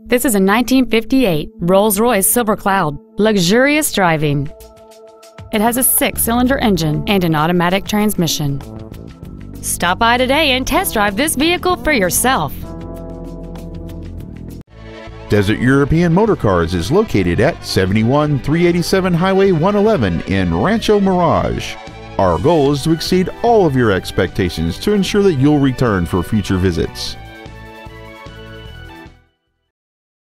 This is a 1958 Rolls-Royce Silver Cloud. Luxurious driving. It has a 6-cylinder engine and an automatic transmission. Stop by today and test drive this vehicle for yourself. Desert European Motorcars is located at 71387 Highway 111 in Rancho Mirage. Our goal is to exceed all of your expectations to ensure that you'll return for future visits.